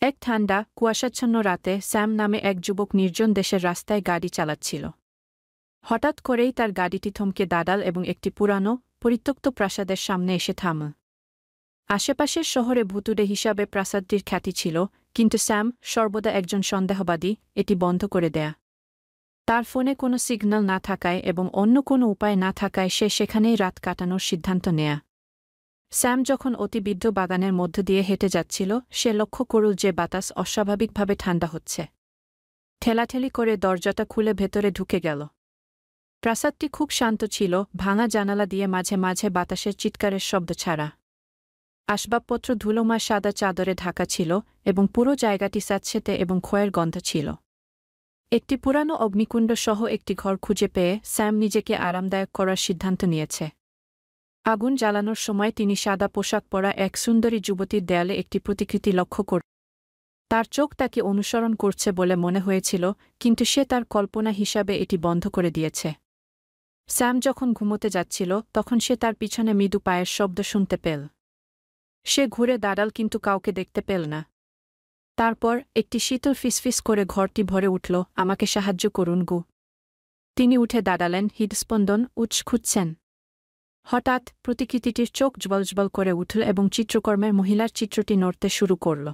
এক ঠান্ডা কুয়াশাচ্ছন্ন রাতে স্যাম নামে এক যুবক নির্জন দেশের রাস্তায় গাড়ি চালাচ্ছিল। হঠাৎ করেই তার গাড়িটি থমকে দাঁড়াল এবং একটি পুরানো পরিত্যক্ত প্রাসাদের সামনে এসে থাম। আশেপাশের শহরে ভুতুড়ে হিসাবে প্রাসাদটির খ্যাতি ছিল, কিন্তু স্যাম সর্বদা একজন সন্দেহবাদী, এটি বন্ধ করে দেয়া। তার ফোনে কোনো সিগন্যাল না থাকায় এবং অন্য কোনো উপায় না থাকায় সে সেখানেই রাত কাটানোর সিদ্ধান্ত নেয়া। স্যাম যখন অতিবিদ্ধ বাগানের মধ্য দিয়ে হেঁটে যাচ্ছিল, সে লক্ষ্য করল যে বাতাস অস্বাভাবিকভাবে ঠান্ডা হচ্ছে। ঠেলাঠেলি করে দরজাটা খুলে ভেতরে ঢুকে গেল। প্রাসাদটি খুব শান্ত ছিল, ভাঙা জানালা দিয়ে মাঝে মাঝে বাতাসের চিৎকারের শব্দ ছাড়া। আসবাবপত্র ধুলোময় সাদা চাদরে ঢাকা ছিল এবং পুরো জায়গাটি স্যাঁতসেঁতে এবং ক্ষয়ের গন্ধ ছিল। একটি পুরানো অগ্নিকুণ্ড সহ একটি ঘর খুঁজে পেয়ে স্যাম নিজেকে আরামদায়ক করার সিদ্ধান্ত নিয়েছে। আগুন জ্বালানোর সময় তিনি সাদা পোশাক পরা এক সুন্দরী যুবতীর দেয়ালে একটি প্রতিকৃতি লক্ষ্য করল। তার চোখ তাকে অনুসরণ করছে বলে মনে হয়েছিল, কিন্তু সে তার কল্পনা হিসাবে এটি বন্ধ করে দিয়েছে। স্যাম যখন ঘুমোতে যাচ্ছিল, তখন সে তার পিছনে মৃদু পায়ের শব্দ শুনতে পেল। সে ঘুরে দাঁড়াল, কিন্তু কাউকে দেখতে পেল না। তারপর একটি শীতল ফিসফিস করে ঘরটি ভরে উঠল, আমাকে সাহায্য করুন গু। তিনি উঠে দাঁড়ালেন, হৃদস্পন্দন খুঁজছেন। হঠাৎ প্রতিকৃতিটির চোখ জ্বলজ্বল করে উঠল এবং চিত্রকর্মের মহিলার চিত্রটি নড়তে শুরু করল।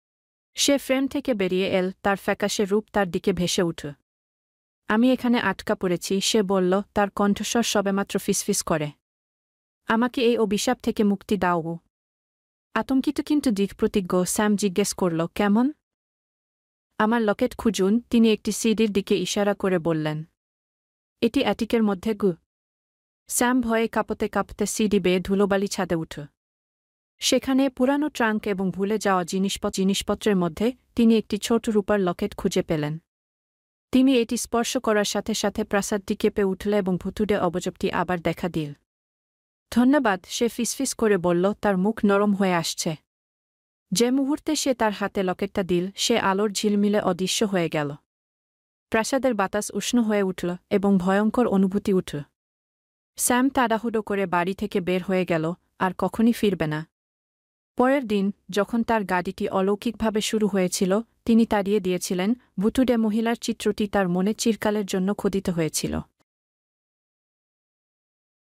সে ফ্রেম থেকে বেরিয়ে এল, তার ফ্যাকাশে রূপ তার দিকে ভেসে উঠল। আমি এখানে আটকা পড়েছি, সে বলল, তার কণ্ঠস্বর সবেমাত্র ফিসফিস করে। আমাকে এই অভিশাপ থেকে মুক্তি দাও গু। আতঙ্কিত কিন্তু দৃঢ়প্রতিজ্ঞ স্যাম জিজ্ঞেস করল, কেমন? আমার লকেট খুঁজুন, তিনি একটি সিডির দিকে ইশারা করে বললেন। এটি অ্যাটিকের মধ্যে গু। স্যাম ভয়ে কাঁপতে কাঁপতে সিডি বেয়ে ধুলোবালি ছাদে উঠল। সেখানে পুরানো ট্রাঙ্ক এবং ভুলে যাওয়া জিনিসপত্রের মধ্যে তিনি একটি ছোট রূপার লকেট খুঁজে পেলেন। তিনি এটি স্পর্শ করার সাথে সাথে প্রাসাদটি কেঁপে উঠল এবং ভুতুড়ে অবজবটি আবার দেখা দিল। ধন্যবাদ, সে ফিসফিস করে বলল, তার মুখ নরম হয়ে আসছে। যে মুহূর্তে সে তার হাতে লকেটটা দিল, সে আলোর ঝিলমিলে অদৃশ্য হয়ে গেল। প্রাসাদের বাতাস উষ্ণ হয়ে উঠল এবং ভয়ঙ্কর অনুভূতি উঠল। স্যাম তাড়াহুড়ো করে বাড়ি থেকে বের হয়ে গেল, আর কখনই ফিরবে না। পরের দিন, যখন তার গাড়িটি অলৌকিকভাবে শুরু হয়েছিল, তিনি তাড়িয়ে দিয়েছিলেন, ভুতুড়ে মহিলার চিত্রটি তার মনে চিরকালের জন্য খোদিত হয়েছিল।